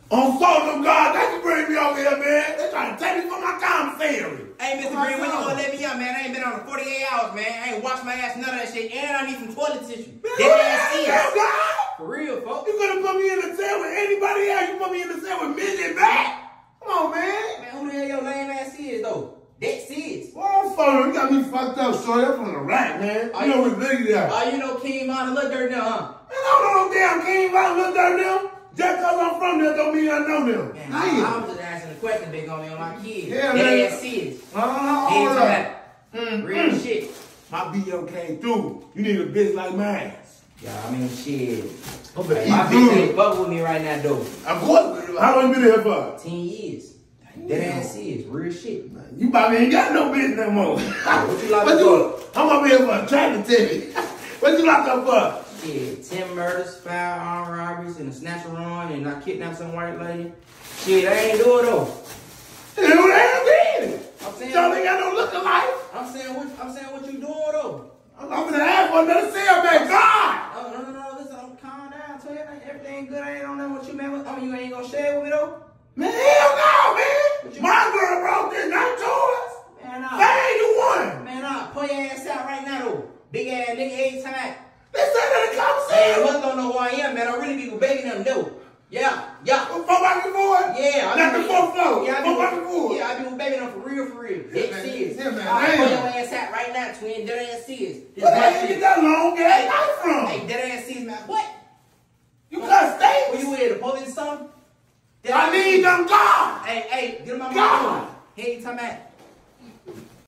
On phone, God, they can bring me over here, man. They trying to take me for my commissary. Hey, Mr. Green, when you gonna let me out, man? I ain't been on 48 hours, man. I ain't washed my ass, none of that shit. And I need some toilet tissue. That ass is. For real, folks. You gonna put me in the cell with anybody else? You put me in the cell with Million back? Come on, man. Man, who the hell your lame ass is, though? That's it. Well, I'm phone. You got me fucked up, shorty. I'm from the rack, man. You know what Biggie got. Oh, you know King Von look dirty now, huh? Man, I don't know no damn King Von look dirty now. Just cause I'm from there don't mean I know them. Man, I was just asking a question, big on me on my kids. Yeah, that ass is. Real shit. My BO came through. You need a bitch like mine. Yeah, I mean, shit. I'm my bitch ain't fuck with me right now, though. Of course. How long you been here for? 10 years. That ass is. Real shit. You probably ain't got no bitch no more. What you locked up for? I'm up here for a tractor ticket. What you locked up for? Shit, 10 murders, 5 armed robberies, and a snatcher run, and I kidnapped some white lady. Shit, I ain't do it though. Hell, they ain't it. I'm saying, y'all ain't got no look alike. I'm saying what you doing though. I'm gonna ask for another cell back. God. No, listen, I'm calm down. Tell you everything good. I ain't on that what you man. I mean, you ain't gonna share with me though. Man, hell no, man. My girl brought this, not yours. Man, nah. Hey, you won. Man, nah. Pull your ass out right now though. Big ass nigga, 8 times. They said that in the commissary. Hey, what's don't know who I am, man? I really be begging them though. Yeah. 4 by 4? Yeah. Not the 4th floor. Yeah, 4 by 4. Yeah, I be begging them for real. Yeah, That serious. Yeah, man. I'll pull your ass out right now, twin. That ass serious. Where the hell you get that long ass knife from? Hey, that ass serious, man. What? You got steaks? Where you with? The police or something? I need them God. Hey, get him out my God. room. Hey, you talking about?